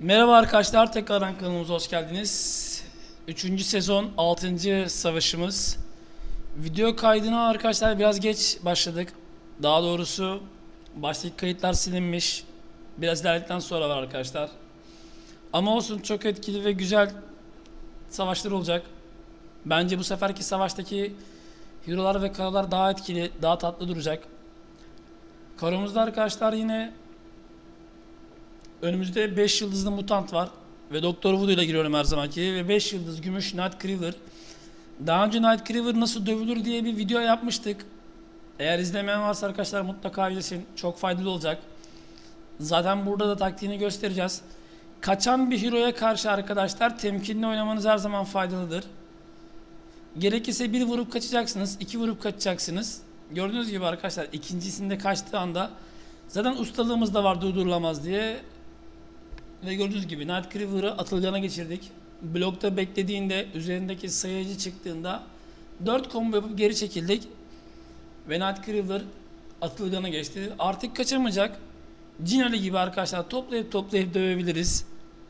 Merhaba arkadaşlar, tekrardan kanalımıza hoş geldiniz. 3. sezon 6. savaşımız. Video kaydına arkadaşlar biraz geç başladık. Daha doğrusu baştaki kayıtlar silinmiş. Biraz ilerledikten sonra var arkadaşlar. Ama olsun, çok etkili ve güzel savaşlar olacak. Bence bu seferki savaştaki hero'lar ve karalar daha etkili, daha tatlı duracak. Karomuzda arkadaşlar yine önümüzde 5 yıldızlı mutant var. Ve Doktor Voodoo ile giriyorum her zamanki. Ve 5 yıldız gümüş Nightcrawler. Daha önce Nightcrawler nasıl dövülür diye bir video yapmıştık. Eğer izlemeyen varsa arkadaşlar mutlaka izlesin. Çok faydalı olacak. Zaten burada da taktiğini göstereceğiz. Kaçan bir hero'ya karşı arkadaşlar temkinli oynamanız her zaman faydalıdır. Gerekirse bir vurup kaçacaksınız, iki vurup kaçacaksınız. Gördüğünüz gibi arkadaşlar ikincisinde kaçtığı anda zaten ustalığımız da var durdurulamaz diye. Ve gördüğünüz gibi Nightcrawler'ı atılgana geçirdik. Blokta beklediğinde üzerindeki sayıcı çıktığında 4 combo yapıp geri çekildik. Ve Nightcrawler atılgana geçti. Artık kaçamayacak. Cinali gibi arkadaşlar toplayıp dövebiliriz.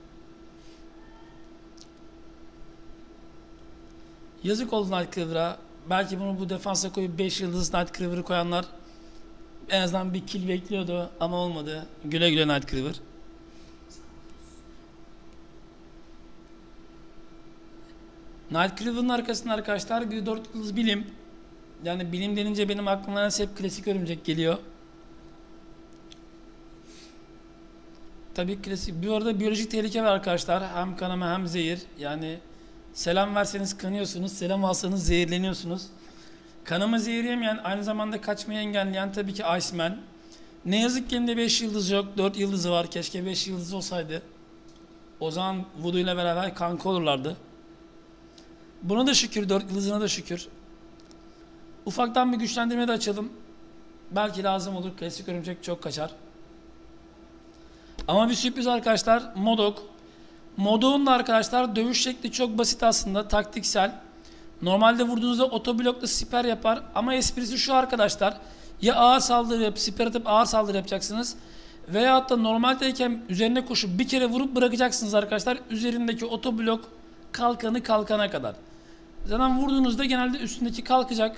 Yazık oldu Nightcrawler'a. Belki bunu bu defansa koyup 5 yıldız Nightcrawler'ı koyanlar en azından bir kill bekliyordu ama olmadı. Güle güle Nightcrawler. Nightcrawler'ın arkasında arkadaşlar bir 4 yıldız bilim. Yani bilim denince benim aklıma hep klasik örümcek geliyor. Tabii klasik. Bu arada biyolojik tehlike var arkadaşlar. Hem kanama hem zehir. Yani selam verseniz kanıyorsunuz, selam alsanız zehirleniyorsunuz. Kanama zehir yemeyen, aynı zamanda kaçmayı engelleyen tabii ki Iceman. Ne yazık ki elinde 5 yıldız yok, 4 yıldızı var. Keşke 5 yıldız olsaydı. O zaman Voodoo ile beraber kanka olurlardı. Buna da şükür, 4 yıldızına da şükür. Ufaktan bir güçlendirme de açalım. Belki lazım olur. Klasik örümcek çok kaçar. Ama bir sürpriz arkadaşlar. Modok. Modok'un da arkadaşlar dövüş şekli çok basit aslında. Taktiksel. Normalde vurduğunuzda otoblokla siper yapar. Ama esprisi şu arkadaşlar. Ya ağır saldırı yapıp siper atıp ağır saldırı yapacaksınız. Veyahut da normaldeyken üzerine koşup bir kere vurup bırakacaksınız arkadaşlar. Üzerindeki otoblok kalkanı kalkana kadar. Zaten vurduğunuzda genelde üstündeki kalkacak.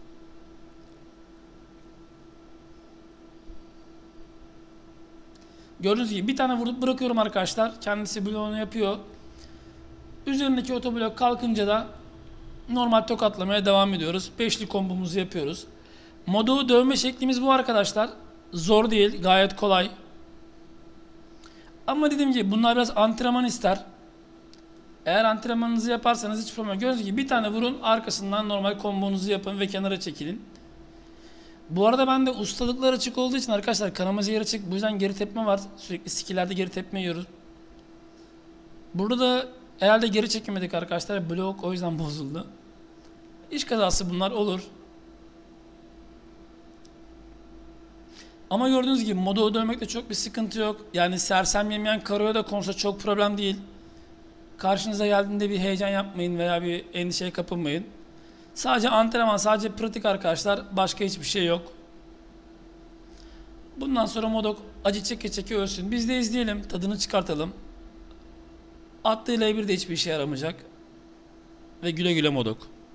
Gördüğünüz gibi bir tane vurup bırakıyorum arkadaşlar. Kendisi bloğunu yapıyor. Üzerindeki otoblok kalkınca da normal tokatlamaya devam ediyoruz. Beşli kombomuzu yapıyoruz. Modu dövme şeklimiz bu arkadaşlar. Zor değil, gayet kolay. Ama dediğim gibi bunlar biraz antrenman ister. Eğer antrenmanınızı yaparsanız hiç problem yok. Gördüğünüz gibi bir tane vurun, arkasından normal kombonuzu yapın ve kenara çekilin. Bu arada ben de ustalıklar açık olduğu için arkadaşlar kanama zehir açık. Bu yüzden geri tepme var. Sürekli skill'lerde geri tepme yiyoruz. Burada da herhalde geri çekemedik arkadaşlar. Blok o yüzden bozuldu. İş kazası bunlar olur. Ama gördüğünüz gibi modu dönmekte çok bir sıkıntı yok. Yani sersem yemeyen karoya da konsa çok problem değil. Karşınıza geldiğinde bir heyecan yapmayın veya bir endişeye kapılmayın. Sadece antrenman, sadece pratik arkadaşlar. Başka hiçbir şey yok. Bundan sonra Modok acı çeke çeke ölsün. Biz de izleyelim, tadını çıkartalım. Attığı L1 de hiçbir işe yaramayacak. Ve güle güle Modok.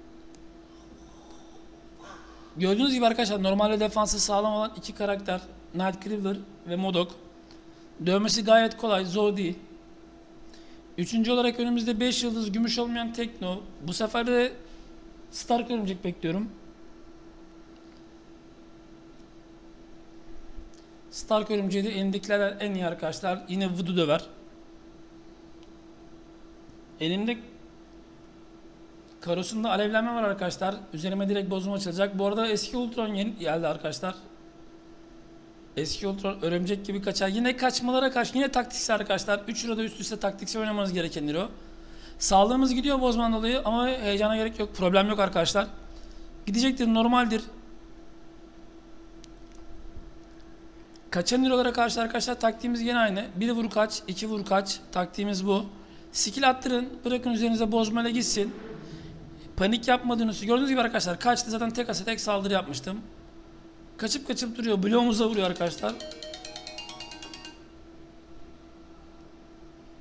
Gördüğünüz gibi arkadaşlar normalde defansı sağlam olan iki karakter Nightcrawler ve Modok. Dövmesi gayet kolay, zor değil. Üçüncü olarak önümüzde 5 yıldız gümüş olmayan Tekno. Bu sefer de Stark örümcek bekliyorum. Stark örümceği de elindekilerden en iyi arkadaşlar. Yine Voodoo döver. Elimde karosunda alevlenme var arkadaşlar. Üzerime direkt bozma açılacak. Bu arada eski Ultron yeni geldi arkadaşlar. Eski Ultron örümcek gibi kaçar. Yine kaçmalara karşı yine taktiksel arkadaşlar. 3 Euro'da üst üste taktiksel oynamanız gerekendir o. Sağlığımız gidiyor bozman dolayı ama heyecana gerek yok. Problem yok arkadaşlar. Gidecektir, normaldir. Kaçan hero'lara karşı arkadaşlar taktiğimiz yine aynı. Bir vur kaç, iki vur kaç. Taktiğimiz bu. Skill attırın, bırakın üzerinize bozmayla gitsin. Panik yapmadığınızı gördüğünüz gibi arkadaşlar kaçtı, zaten tek asa tek saldırı yapmıştım. Kaçıp duruyor, bloğumuza vuruyor arkadaşlar.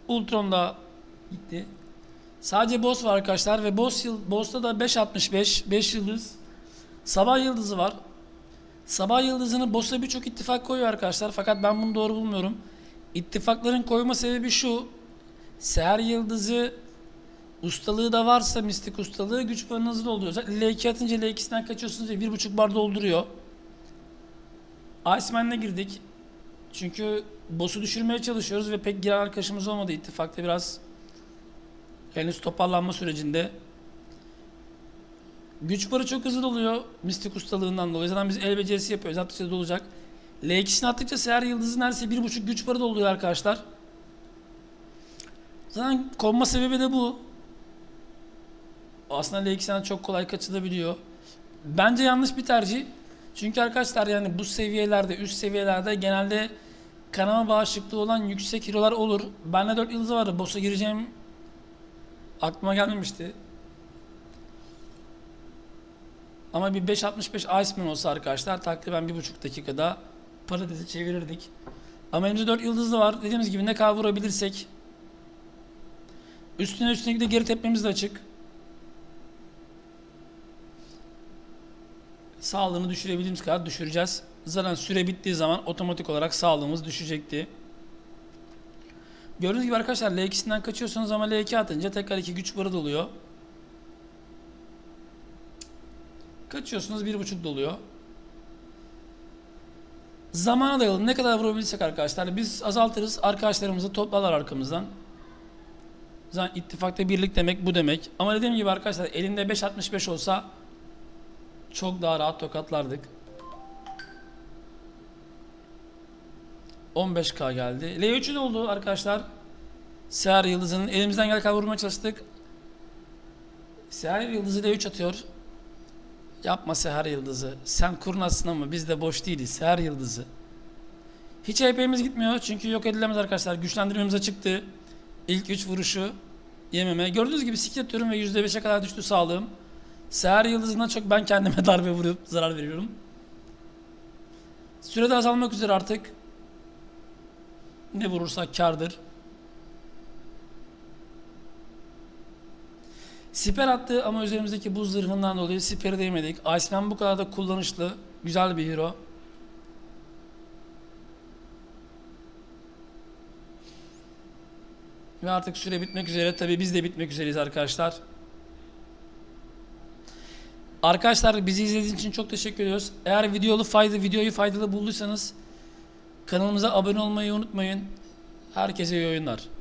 Ultron da gitti. Sadece boss var arkadaşlar ve boss'ta da 5.65 5 yıldız. Sabah yıldızı var. Sabah yıldızını boss'a birçok ittifak koyuyor arkadaşlar. Fakat ben bunu doğru bulmuyorum. İttifakların koyma sebebi şu. Seher yıldızı ustalığı da varsa, mistik ustalığı, güç barını hızlı oluyor. L2 atınca L2'sinden kaçıyorsunuz ve 1.5 bar dolduruyor. Iceman'le girdik. Çünkü boss'u düşürmeye çalışıyoruz ve pek giren arkadaşımız olmadı. İttifakta biraz henüz toparlanma sürecinde. Güç barı çok hızlı doluyor mistik ustalığından dolayı. Zaten biz el becerisi yapıyoruz. Attıkça dolacak. L2'sini attıkça Seher yıldızı neredeyse 1.5 güç barı doluyor arkadaşlar. Zaten konma sebebi de bu. Aslında L2'sinden çok kolay kaçılabiliyor. Bence yanlış bir tercih. Çünkü arkadaşlar yani bu seviyelerde, üst seviyelerde genelde kanama bağışıklığı olan yüksek hero'lar olur. Bende 4 yıldızı vardı. Boss'a gireceğim aklıma gelmemişti. Ama bir 5.65 Iceman olsa arkadaşlar takriben 1.5 dakikada paradisi çevirirdik. Ama elimizde 4 yıldızlı var. Dediğimiz gibi ne kadar vurabilirsek üstüne de geri tepmemiz de açık. Sağlığını düşürebildiğimiz kadar düşüreceğiz. Zaten süre bittiği zaman otomatik olarak sağlığımız düşecekti. Gördüğünüz gibi arkadaşlar L2'sinden kaçıyorsunuz ama L2 atınca tekrar 2 güç barı doluyor. Kaçıyorsunuz 1.5 doluyor. Zamana dayalı ne kadar vurabilirsek arkadaşlar biz azaltırız. Arkadaşlarımızı toplarlar arkamızdan. Zaten ittifakta birlik demek bu demek. Ama dediğim gibi arkadaşlar elinde 5.65 olsa çok daha rahat tokatlardık. 15k geldi. L3'ü de oldu arkadaşlar. Seher yıldızının elimizden gel kadar vurmaya çalıştık. Seher yıldızı L3 atıyor. Yapma Seher yıldızı. Sen kurnazsın ama biz de boş değiliz. Seher yıldızı. Hiç HP'miz gitmiyor çünkü yok edilemez arkadaşlar. Güçlendirmemize çıktı. İlk 3 vuruşu yememe. Gördüğünüz gibi siklet atıyorum ve %5'e kadar düştü sağlığım. Seher yıldızından çok ben kendime darbe vurup zarar veriyorum. Sürede azalmak üzere artık. Ne vurursak kârdır. Siper attı ama üzerimizdeki buz zırhından dolayı siperi değmedik. Iceman bu kadar da kullanışlı. Güzel bir hero. Ve artık süre bitmek üzere. Tabi biz de bitmek üzereyiz arkadaşlar. Arkadaşlar bizi izlediğiniz için çok teşekkür ediyoruz. Eğer videoyu faydalı bulduysanız kanalımıza abone olmayı unutmayın. Herkese iyi oyunlar.